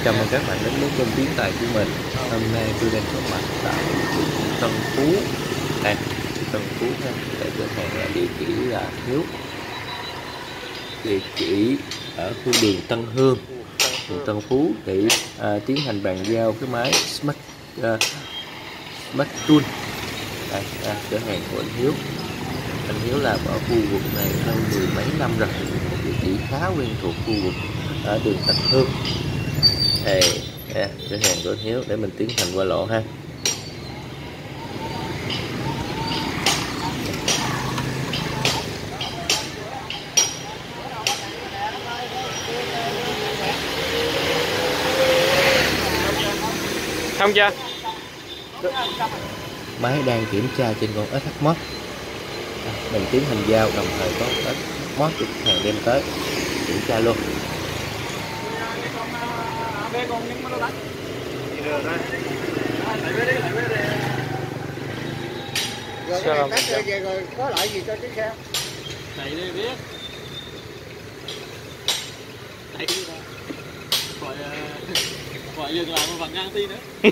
Chào mừng các bạn đến với kênh Tiến Tài của mình. Hôm nay tôi đang có mặt tại Tân Phú. Đây, Tân Phú ha. Tại cửa hàng là địa chỉ là Hiếu. Địa chỉ ở khu đường Tân Hương, phường Tân Phú để tiến hành bàn giao cái máy Smart Tool. Đây, cửa hàng của anh Hiếu. Anh Hiếu làm ở khu vực này hơn 10 mấy năm rồi. Một địa chỉ khá quen thuộc khu vực ở đường Tân Hương. Đây, cửa hàng của anh Hiếu để mình tiến hành qua lộ ha. Xong chưa? Máy đang kiểm tra trên con SH Mod. Mình tiến hành giao đồng thời có SH Mod của khách hàng đem tới kiểm tra luôn. Rồi test về rồi có lại gì cho chiếc xe? Này đi biết. Này đi gọi dừng lại một vòng ngang tin nữa.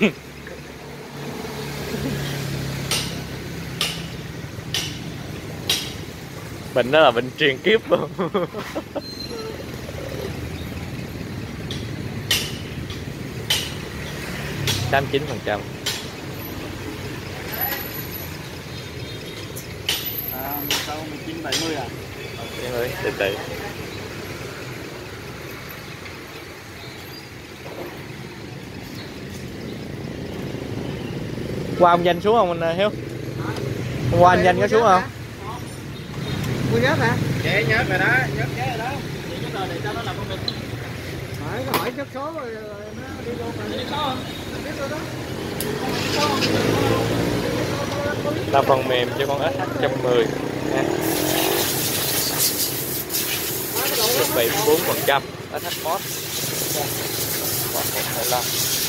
Bệnh đó là bệnh truyền kiếp luôn. 89%. Sau 1970 à? 90, từ từ. Qua ông Danh xuống không anh Hiếu? Hôm qua anh Danh có xuống không? Mua nhớt hả? Dạ nhớt rồi đó, nhớt rồi đó. Vậy nhớt rồi để cho nó làm công việc. Phải có hỏi nhớt số rồi nó đi vô mà. Nhớt số không? Biết rồi đó. Là phần mềm cho con SH110 nha. 74% SH Mod. Mod 125.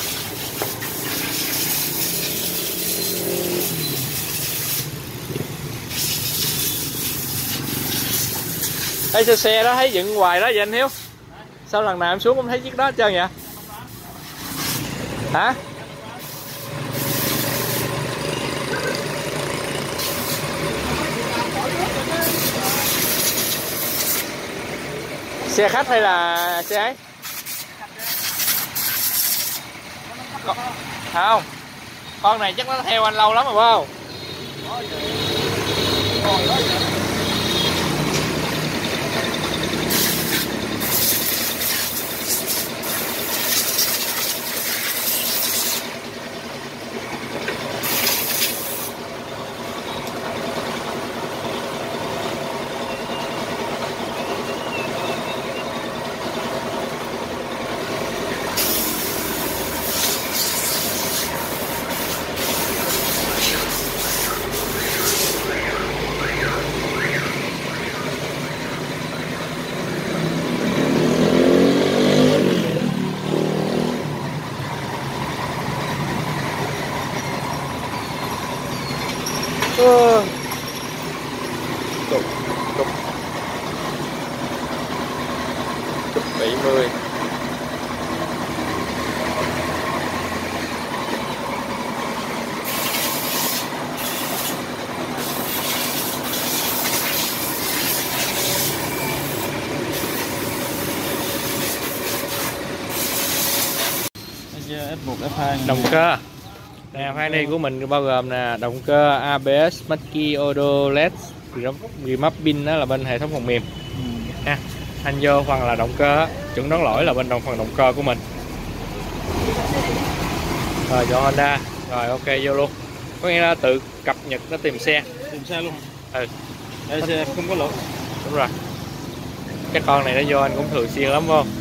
Thấy xe đó thấy dựng hoài đó vậy anh Hiếu? Sao lần nào em xuống không thấy chiếc đó hết trơn vậy? Hả? Xe khách hay là xe ấy? Không. Con này chắc nó theo anh lâu lắm rồi phải không? Cục 70. F1, F2 Động cơ. Nè, khoang đi của mình bao gồm nè, động cơ ABS, Mackie, Auto, LED, Remapping đó là bên hệ thống phần mềm. Ha. Anh vô phần là động cơ, chuẩn đoán lỗi là bên phần động cơ của mình. Rồi cho Honda. Rồi ok vô luôn. Có nghĩa là tự cập nhật nó tìm xe. Tìm xe luôn. Ừ. Đây xe không có lỗi. Đúng rồi. Cái con này nó vô anh cũng thường xuyên lắm không?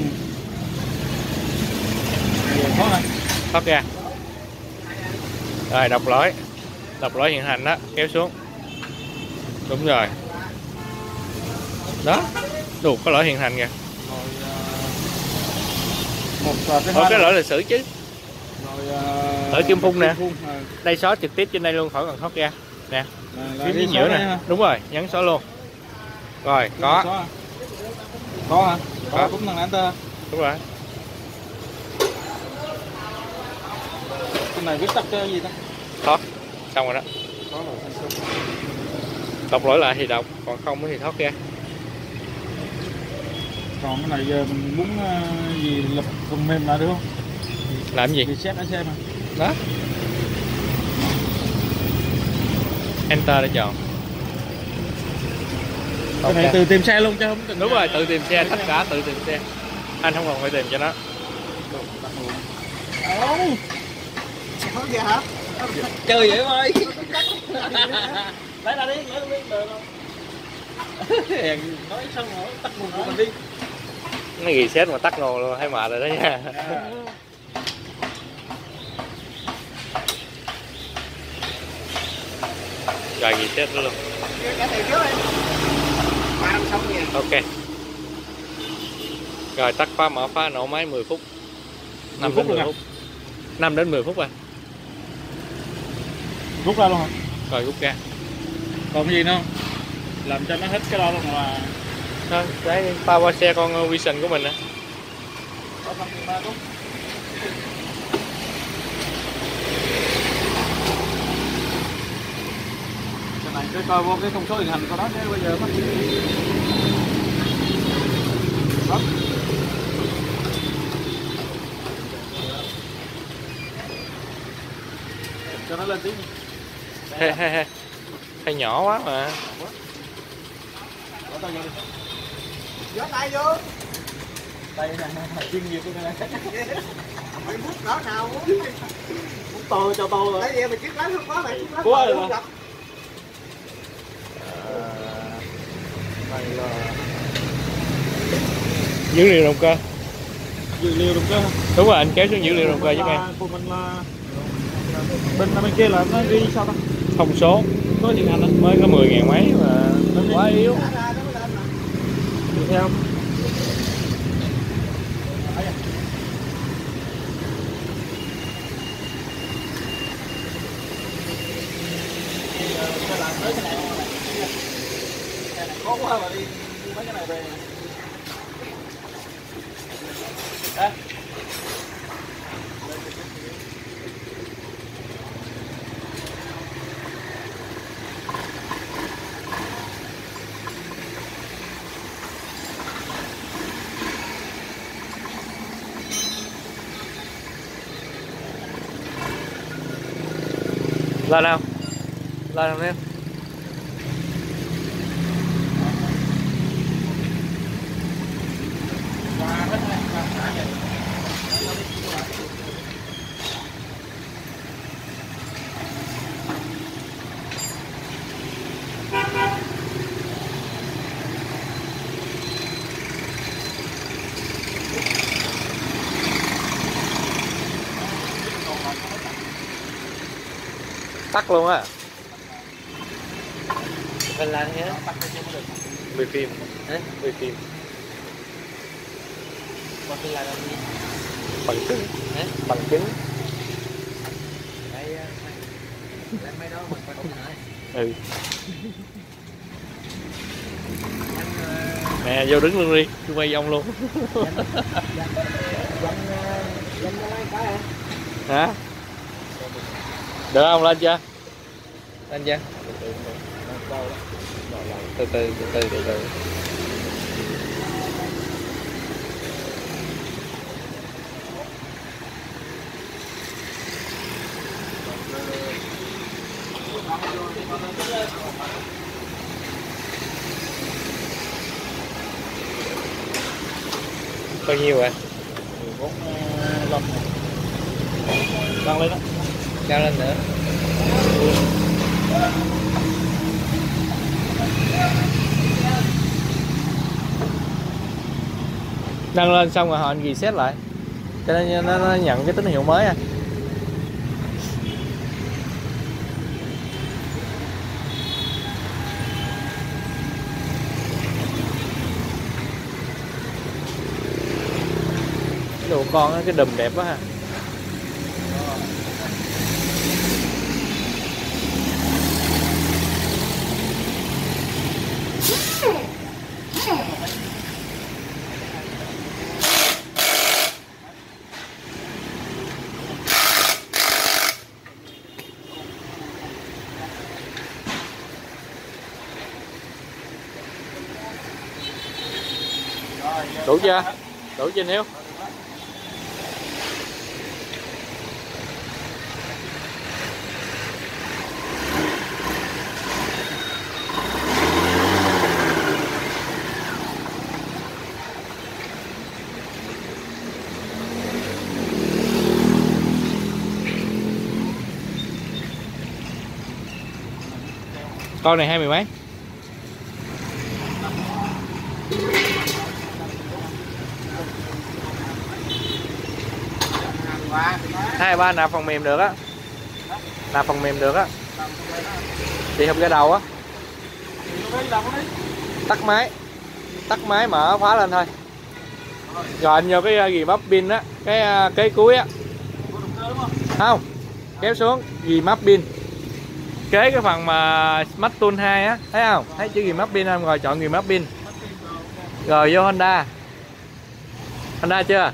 Khó hả? Thoát ra. Rồi đọc lỗi hiện hành đó, kéo xuống. Đúng rồi. Đó. Đủ có lỗi hiện hành kìa. Cái lỗi lịch sử chứ. Lỗi kim phun nè. Đây xóa trực tiếp trên đây luôn, khỏi cần thoát ra. Nè. Phía dưới giữa nè. Đúng rồi, nhấn xóa luôn. Rồi, có. Có hả? Có bấm thằng enter. Đúng rồi. Cái này viết tắt cái gì ta? Thoát. Xong rồi đó. Có là thành công. Đọc lỗi lại thì đọc, còn không thì thoát ra. Còn cái này giờ mình muốn gì lập phần mềm lại được không? Làm gì? Reset đã xem mà. Đó. Enter để chọn. Cái này từ tìm xe luôn chứ không cần. Đúng rồi, tự tìm xe, tất cả tự tìm xe. Anh không cần phải tìm cho nó. Không gì hả? Chơi vậy thôi. Lấy ra đi, lấy đi được không? Nói xong rồi tắt nguồn của mình đi. Nó reset mà tắt nguồn luôn, thấy mệt rồi đó nha. Rồi reset nữa luôn. Trả tiền trước em. 360.000. Ok. Rồi tắt khóa, mở khóa, nổ máy 10 phút. 5 phút đến 10 rồi phút. 5 đến 10 phút rồi. Rút ra luôn hả? Rồi rút ra. Còn cái gì nữa không? Làm cho nó hết cái đó luôn là Thôi, đấy power xe con Vision của mình á. có 53 phút. Cái này cứ coi vô cái thông số hiện hành của nó chứ bây giờ nó đó. Cho nó lên tí. Hay nhỏ quá mà. Gió tay vô. Tay này chuyên nghiệp luôn này. Mày mút cỡ nào muốn. Muốn to cho to rồi. Đấy vậy mày chiếc lái không có mày. Quá rồi mà. Dữ liệu động cơ. Dữ liệu động cơ. Đúng rồi, anh kéo xuống dữ liệu động cơ giúp em. Của mình là bên kia là nó ghi sao ta? Thông số. Có hiện hành đó. Mới có 10.000 mấy mà quá yếu. Đi theo. Khó quá mà đi mấy cái này về. Đây. Lên nào. Lên nào em. Tắt luôn á. Mình làm thế đó. Về phim. Về phim. Còn mình làm gì? Bằng chứng. Bằng chứng. Đây, làm mấy đó mình coi cũng hả? Ừ. Nè vô đứng luôn đi, tôi quay ông luôn. Hả? Được không, lên chưa? Lên chưa? Từ từ. Bao nhiêu vậy? 14 đăng lên đó. Cao lên nữa. Đăng lên xong rồi họ anh reset lại cho nên nó nhận cái tín hiệu mới à. Cái đồ con á, cái đùm đẹp quá ha. Đủ chưa? Đủ chưa Hiếu? Con này 20 mấy? Hai ba nạp phần mềm được á, nạp phần mềm được á, chị không cái đầu á, tắt máy mở khóa lên thôi, rồi anh vô cái gì bắp pin á, cái cuối á, không kéo xuống gì map pin, kế cái phần mà Smart Tool 2 á, thấy không, thấy chữ gì map pin không, rồi chọn gì map pin, rồi vô Honda chưa?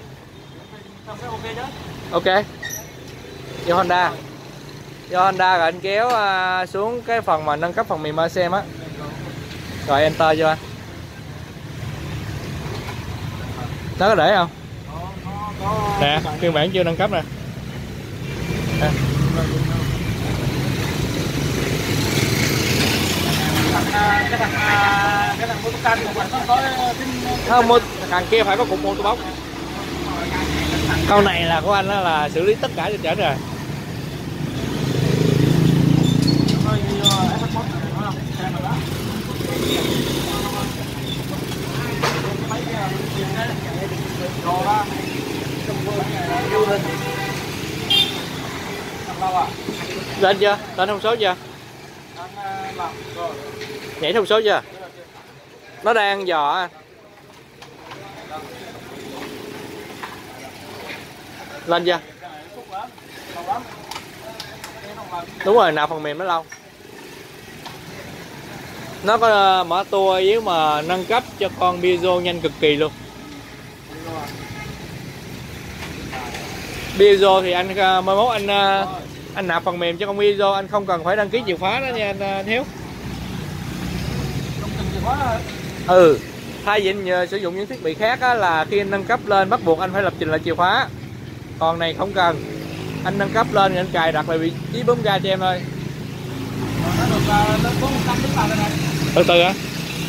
Ok, vô Honda rồi anh kéo xuống cái phần mà nâng cấp phần mềm ASEM á, rồi enter cho anh. Nó có để không? Nè, phiên bản chưa nâng cấp nè. Cái thằng Motocan của mình nó có Không, thằng kia phải có cục mô tô bóc. Câu này là của anh đó là xử lý tất cả cho chở rồi. Lên chưa? Lên thông số chưa? Nhảy thông số chưa? Nó đang dò. Lên chưa? Đúng rồi, nạp phần mềm nó lâu. Nó có mở tour với mà nâng cấp cho con Peugeot nhanh cực kỳ luôn. Peugeot thì anh mai mốt anh nạp phần mềm cho con Peugeot, anh không cần phải đăng ký chìa khóa đó nha anh Hiếu. Ừ, thay vì anh sử dụng những thiết bị khác á, là khi anh nâng cấp lên bắt buộc anh phải lập trình lại chìa khóa. Còn này không cần, anh nâng cấp lên thì anh cài đặt lại vị trí bấm ga cho em thôi. Từ từ hả?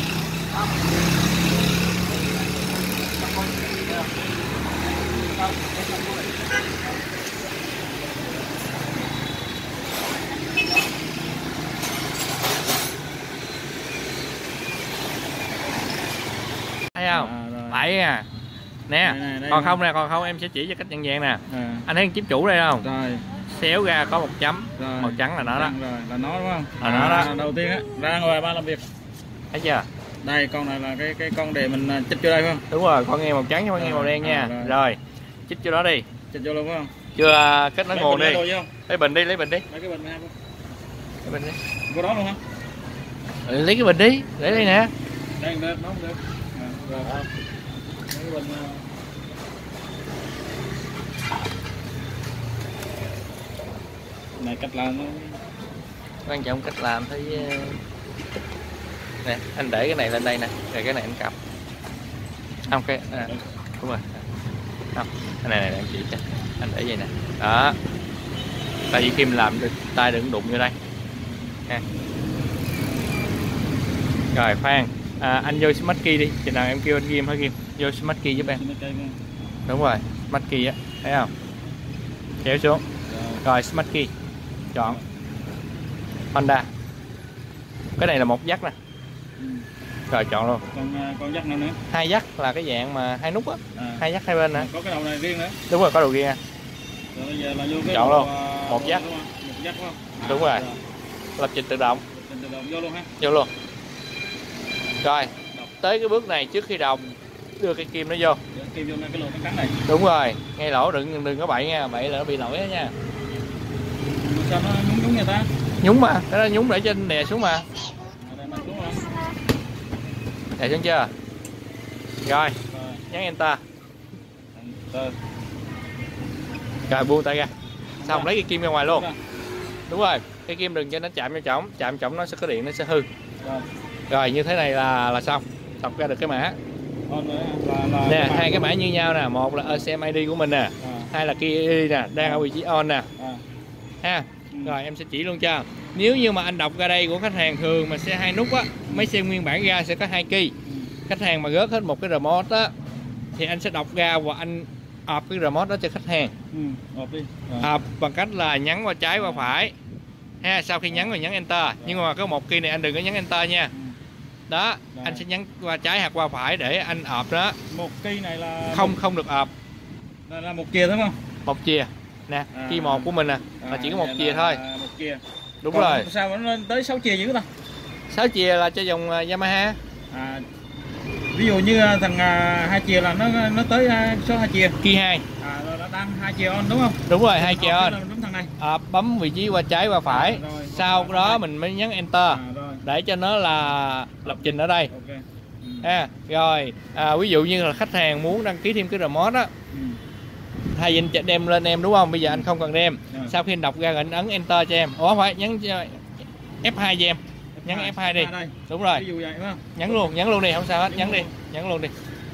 Thấy không? Phải à. Nè, còn không nè, còn không em sẽ chỉ cho cách nhận dạng nè. Anh thấy chip chủ đây không? Rồi. Xéo ra có một chấm Rồi. màu trắng là nó đó. Rồi, là nó đúng không? Là nó đó. Đầu tiên á, ra ngoài ba làm việc. Thấy chưa? Đây con này là cái con để mình chích vô đây phải không? Đúng rồi, con nghe màu trắng với con nghe màu đen nha. Rồi, chích vô đó đi. Chích vô luôn phải không? Chưa kết nối nguồn đi. Lấy bình đi. Lấy bình đi. Lấy cái bình này. Lấy bình đi. Có đó luôn hả? Lấy cái bình đi, để đây nè. Đây nó không được. Rồi. Lấy cái bình. Này cách làm nó Quan trọng cách làm thấy nè, anh để cái này lên đây nè, rồi cái này anh cầm. Không cái đúng rồi. Không, cái này em chỉ cho. Anh để vậy nè. Đó. Tại vì khi mình làm tay đừng đụng vô đây. Ha. Rồi khoan, anh vô Smart Key đi, chừng nào em kêu anh Ghim hả Ghim? Vô Smart Key giúp em. Đúng rồi, Smart Key á, thấy không? Kéo xuống. Rồi Smart Key. Chọn Honda. Cái này là một dắt nè. Rồi chọn luôn. Con dắt nào nữa? Hai dắt là cái dạng mà hai nút á. Hai dắt hai bên nè. Có cái đầu này riêng nữa. Đúng rồi, có đầu riêng. Rồi bây giờ là vô cái chọn đầu, luôn. Một dắt. Một dắt đúng không? Đúng rồi. Lập trình tự động. Tự động vô luôn ha. Vô luôn. Rồi, tới cái bước này trước khi đồng đưa cái kim nó vô. Kim vô cái lỗ cắn này. Đúng rồi, ngay lỗ đừng có bậy nha, bậy là nó bị lỗi đó nha. Sao nó nhúng người ta? Nhúng mà, nó nhúng để trên đè xuống mà. Đè xuống chưa? Rồi, nhấn enter. Rồi buông tay ra. Xong lấy cái kim ra ngoài luôn. Đúng rồi, cái kim đừng cho nó chạm vào chổng, chạm chổng nó sẽ có điện, nó sẽ hư. Rồi như thế này là xong, đọc ra được cái mã. Nè, hai cái mã như nhau nè, một là ECM ID của mình nè, hai là Key nè, đang ở vị trí on nè. Ha. Rồi em sẽ chỉ luôn cho. Nếu như mà anh đọc ra đây của khách hàng thường mà xe 2 nút á, mấy xe nguyên bản ra sẽ có 2 key. Khách hàng mà rớt hết một cái remote á thì anh sẽ đọc ra và anh ộp cái remote đó cho khách hàng. Ộp bằng cách là nhấn qua trái qua phải. Ha, sau khi nhấn rồi nhấn enter. Nhưng mà có một key này anh đừng có nhấn enter nha. Đó, anh sẽ nhấn qua trái hoặc qua phải để anh ộp đó. Một key này là không được ộp. Là một chìa đúng không? Một chìa. Nè, key 1 của mình nè, là chỉ có một chìa thôi. Một chìa. Đúng còn rồi. Sao nó lên tới 6 chìa dữ ta? 6 chìa là cho dòng Yamaha. Ví dụ như thằng 2 chìa là nó tới số 2 chìa. Key 2. Nó đang 2 chìa on đúng không? Đúng rồi, 2 chìa on. Đúng thằng này. Bấm vị trí qua trái qua phải. Rồi, sau đó mình mới nhấn enter để cho nó là lập trình ở đây. Rồi ví dụ như là khách hàng muốn đăng ký thêm cái remote á, thay vì anh đem lên em đúng không, bây giờ anh không cần đem. Sau khi anh đọc ra rồi anh ấn enter cho em. Ủa phải nhấn F2 cho em, nhấn F2 đi. Đúng rồi, vậy, đúng không? nhấn luôn đi, không sao hết, nhấn luôn đi.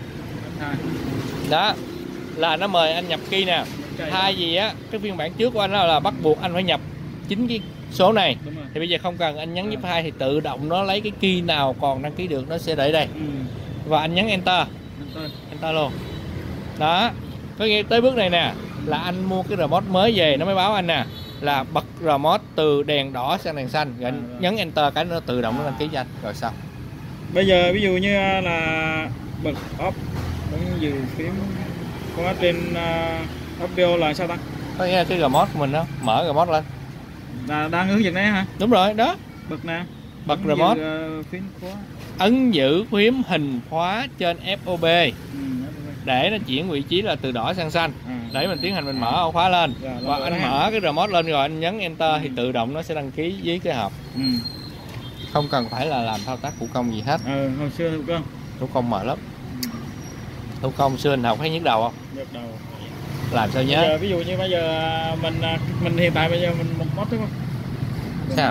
Đó là nó mời anh nhập key nè. Thay vì á cái phiên bản trước của anh là bắt buộc anh phải nhập chính cái số này, thì bây giờ không cần, anh nhấn F2 thì tự động nó lấy cái key nào còn đăng ký được nó sẽ để đây. Và anh nhấn enter luôn. Đó, có nghĩa tới bước này nè là anh mua cái remote mới về nó mới báo anh nè là bật remote từ đèn đỏ sang đèn xanh, rồi anh nhấn enter cái nó tự động nó đăng ký cho anh rồi xong. Bây giờ ví dụ như là bật off bấm giữ phím có trên audio là sao ta? Có nghĩa là cái remote của mình đó, mở remote lên là đang hướng dẫn đấy hả? Đúng rồi đó, bật nè, bật remote, phím khóa, ấn giữ phím hình khóa trên FOB để nó chuyển vị trí là từ đỏ sang xanh, để mình tiến hành mình mở ổ khóa lên. Và anh mở cái remote lên rồi anh nhấn enter thì tự động nó sẽ đăng ký với cái hộp. Không cần phải là làm thao tác thủ công gì hết. Hồi xưa thủ công mệt lắm. Thủ công xưa anh học thấy nhức đầu không? Nhức đầu. Làm sao nhớ? Bây giờ, ví dụ như bây giờ mình hiện tại bây giờ mình một mod đúng không? Sao?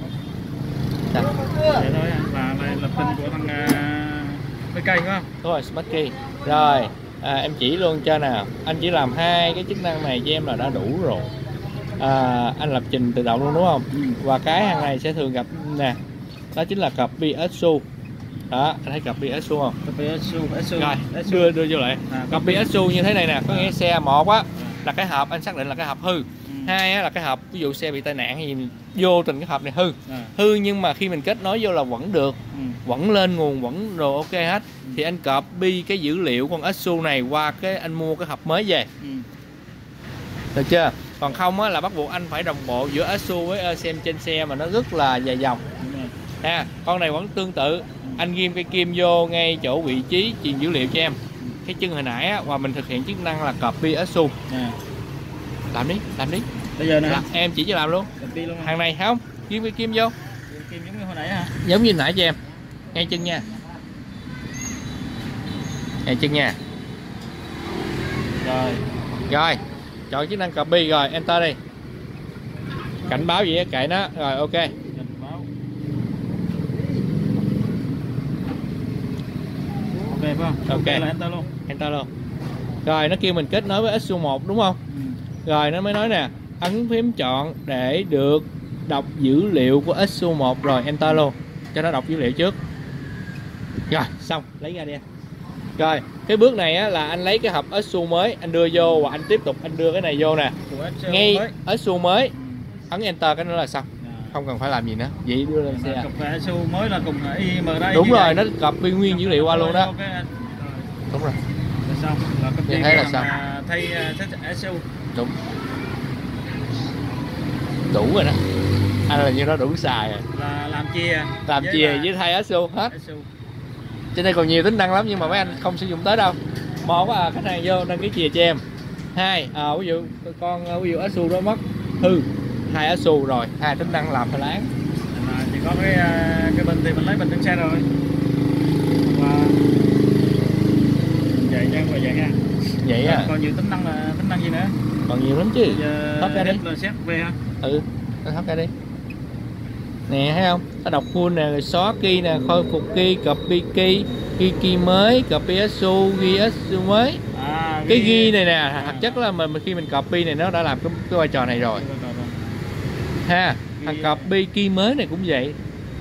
Vậy thôi là lập trình của thằng cái cây đúng không? Đúng rồi, Smart Key. Rồi em chỉ luôn cho nào. Anh chỉ làm hai cái chức năng này cho em là đã đủ rồi. Anh lập trình tự động luôn đúng không? Và cái hàng này sẽ thường gặp nè, đó chính là cặp PSU. Đó, anh thấy cặp PSU không? PSU. Rồi, đưa vô lại. Cặp PSU như thế này nè, có nghĩa xe một á là cái hộp anh xác định là cái hộp hư. Hai á là cái hộp ví dụ xe bị tai nạn hay gì vô tình cái hộp này hư nhưng mà khi mình kết nối vô là vẫn được, vẫn lên nguồn, vẫn đồ ok hết, thì anh copy cái dữ liệu con SU này qua cái anh mua cái hộp mới về. Được chưa? Còn không á là bắt buộc anh phải đồng bộ giữa SU với ECM trên xe mà nó rất là dài dòng. Con này vẫn tương tự, anh ghim cái kim vô ngay chỗ vị trí truyền dữ liệu cho em cái chân hồi nãy á, và mình thực hiện chức năng là copy SU. Làm đi. Bây giờ nè, em chỉ cho làm luôn. Hàng này không, ghim cái kim vô. Kim giống như hồi nãy hả? Giống như nãy cho em. Ngay chân nha. Ngay chân nha. Rồi. Chọn chức năng copy rồi, enter đi. Cảnh báo gì á, kệ nó. Rồi ok. Phải không? Ok. Enter luôn. Rồi nó kêu mình kết nối với SU1 đúng không? Rồi nó mới nói nè, ấn phím chọn để được đọc dữ liệu của SU1 rồi enter luôn. Cho nó đọc dữ liệu trước. Rồi, xong, lấy ra đi anh. Rồi, cái bước này á là anh lấy cái hộp SU mới, anh đưa vô và anh tiếp tục anh đưa cái này vô nè. Ngay SU mới. Ấn enter cái nữa là xong. Không cần phải làm gì nữa. Vậy đưa lên xe. Cặp SU mới là cùng IM đây. Đúng rồi, nó copy nguyên dữ liệu qua luôn đó. Đúng rồi. Xong, là như thế là xong. Thay SU. Đúng. Đủ rồi đó. Anh là như nó đủ xài rồi. Là làm chìa với thay SU hết. Trên đây còn nhiều tính năng lắm nhưng mà mấy anh không sử dụng tới đâu. Một là khách hàng vô đăng ký chìa cho em. Hai, ví dụ ví dụ SU đó mất hư, hai SU rồi, hai tính năng làm phải láng. Chỉ có cái bình thì mình lấy bình trên xe rồi. Và vậy nha, vậy ha. Vậy à. Còn nhiều tính năng gì nữa? Còn nhiều lắm chứ. Thắp ra đi. Là xét về ha. Thắp ra đi. Nè thấy không, nó đọc full nè, rồi xóa key nè, khôi phục key, copy key, ghi key mới, copy SU, ghi SU mới. Cái ghi này nè, thật chất là khi mình copy này nó đã làm cái vai trò này rồi. Ha, thằng copy key mới này cũng vậy.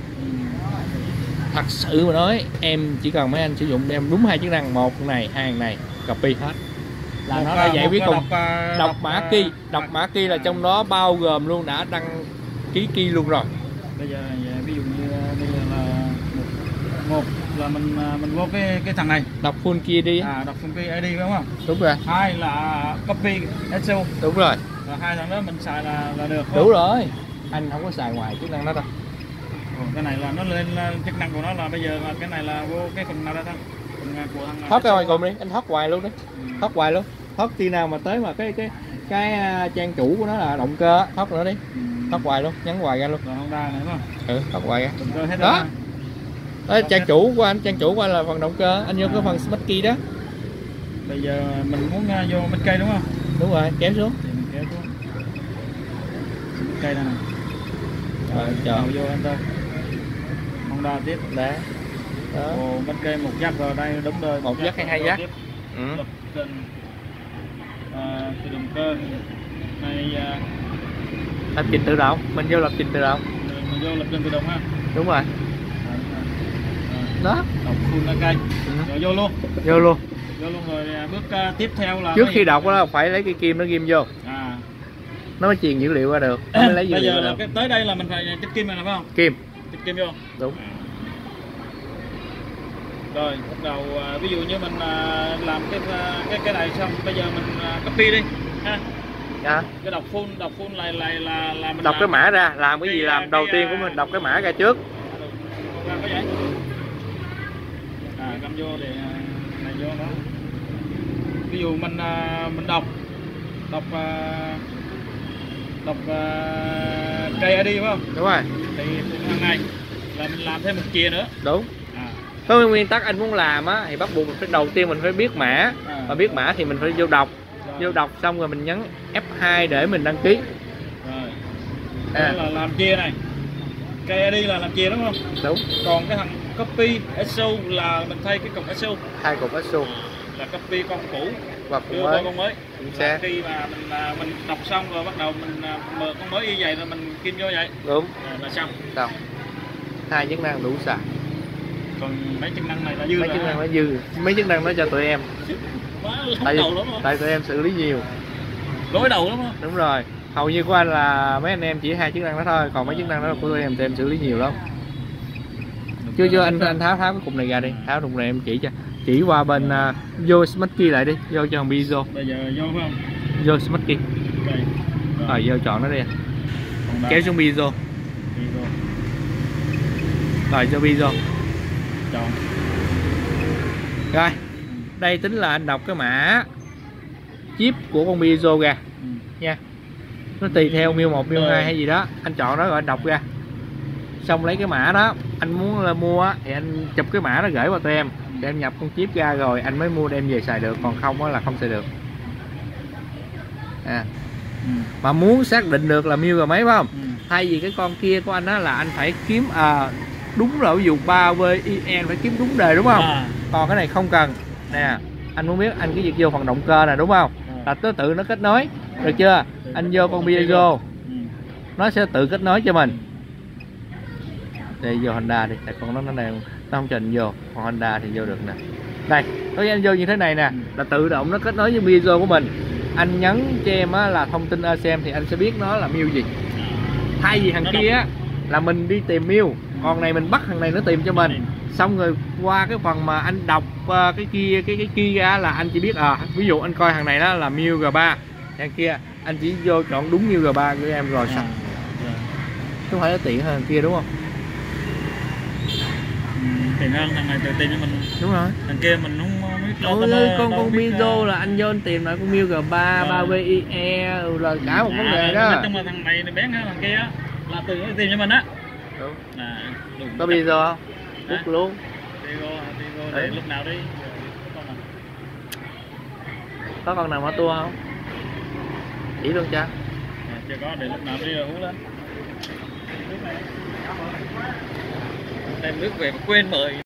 Thật sự mà nói, em chỉ cần mấy anh sử dụng em đúng 2 chức năng, một này, 2 này, copy hết là nó đã giải quyết cùng. Đọc mã key là trong đó bao gồm luôn đã đăng ký key luôn rồi. Bây giờ ví dụ như bây giờ là một là mình vô cái thằng này đọc full key đi. Đọc full key ID đúng không? Đúng rồi. 2 là copy SU. Đúng rồi. Rồi 2 thằng đó mình xài là được. Đúng rồi. Anh không có xài ngoài chức năng đó đâu. Cái này là nó lên chức năng của nó là bây giờ là cái này là vô cái phần nào đó thôi. Thoát cái ngoài cùng đi, anh thoát hoài luôn đấy. Thoát hoài luôn. Thoát khi nào mà tới mà cái trang chủ của nó là động cơ, thoát nữa đi. Thoát hoài luôn, nhấn hoài ra luôn. Rồi Honda này đúng không? Thoát hoài ra. Động cơ hết đó. Đó, trang chủ của anh là phần động cơ, anh vô cái phần smart key đó. Bây giờ mình muốn vô smart key đúng không? Đúng rồi, kéo xuống. Thì mình kéo xuống. Smart key này nè. Rồi, chọn vô enter. Honda tiếp. Đó. Ồ, smart key một dắt rồi, đây đúng rồi. Một dắt hay 2 dắt? Lập trình tự động cơ này lập trình tự động, mình vô lập trình tự động. Mình vô lập trình tự động ha. Đúng rồi. Đó. Đọc full cây. Rồi vô luôn. Vô luôn Rồi bước tiếp theo là trước khi đọc đó phải lấy cái kim nó ghim vô. Nó mới truyền dữ liệu ra được. Nó mới lấy dữ bây liệu giờ ra là tới đây là mình phải chích kim này phải không? Kim. Chích kim vô. Đúng. Rồi bắt đầu ví dụ như mình làm cái này xong bây giờ mình copy đi ha. Cái đọc full là mình đọc cái mã ra, làm cái gì làm đầu tiên của mình đọc cái mã ra trước. Có vậy. Găm vô để này vô đó. Ví dụ mình đọc cây ID phải không? Đúng rồi. Thì thằng này là mình làm thêm một chìa nữa. Đúng. Có nguyên tắc anh muốn làm á thì bắt buộc mình phải đầu tiên mình phải biết mã, và biết mã thì mình phải vô đọc. Vô đọc xong rồi mình nhấn F2 để mình đăng ký. Rồi. Đó là làm chia này. Cây ID là làm chia đúng không? Đúng. Còn cái thằng copy SU là mình thay cái cục SU. Hai cục SU. Là copy con cũ và con mới. Khi mà mình đọc xong rồi bắt đầu mình mở con mới như vậy rồi mình kim vô vậy. Đúng. Là xong. Xong. 2 chức năng đủ xài. Còn mấy chức năng này là dư. Mấy chức năng nó dư. Mấy chức năng nó cho tụi em. Tại tụi em xử lý nhiều. Đối đầu lắm không? Đúng rồi. Hầu như của anh là mấy anh em chỉ 2 chức năng đó thôi, còn mấy chức năng đó của tụi em xử lý nhiều lắm. Chưa anh tháo cái cục này ra đi, tháo cục này em chỉ cho. Chỉ qua bên vô smart key lại đi, vô cho thằng Bizo. Bây giờ vô phải không? Vô smart key. Okay. Rồi vô chọn nó đi. Kéo xuống Bizo. Rồi cho Bizo. Chọn. Rồi. Đây tính là anh đọc cái mã chip của con Bizo ra. Nha. Nó tùy theo Miu 1, Miu 2 hay gì đó, anh chọn đó rồi anh đọc ra. Xong lấy cái mã đó, anh muốn là mua thì anh chụp cái mã đó gửi vào tụi em để em nhập con chip ra rồi anh mới mua đem về xài được, còn không là không xài được. Mà muốn xác định được là Miu rồi mấy phải không? Thay vì cái con kia của anh đó là anh phải kiếm đúng rồi, ví dụ 3VIN phải kiếm đúng đề đúng không? Còn cái này không cần. Nè, anh muốn biết anh cái việc vô phần động cơ nè đúng không? Là nó tự nó kết nối, được chưa? Anh vô con Bizo nó sẽ tự kết nối cho mình. Đây vô Honda đi, tại con nó này nó không cho anh vô, còn Honda thì vô được nè. Đây, có anh vô như thế này nè, là tự động nó kết nối với Bizo của mình. Anh nhấn cho em là thông tin ASEM thì anh sẽ biết nó là Miu gì. Thay vì thằng kia á là mình đi tìm Miu, còn này mình bắt thằng này nó tìm cho mình. Xong rồi qua cái phần mà anh đọc cái kia ra là anh chỉ biết ví dụ anh coi thằng này đó là Miu G3, thằng kia anh chỉ vô chọn đúng Miu G3 của em rồi xong. Không phải nó tiện hơn thằng kia đúng không? Tiện hơn, thằng này tự tin cho mình. Đúng rồi. Thằng kia mình không biết con Bizo là anh vô anh tìm lại con Miu G3, 3VIE là cả một vấn đề đó. Nói chung là thằng này bén hơn thằng kia á, là tự tìm cho mình á. Đúng. Có Bizo không? Bút luôn. Bizo để lúc nào đi. Có con nào mở tua không? Chỉ luôn cho. Chưa có, để lúc nào đi rồi hú lên. Đem nước về mà quên mời.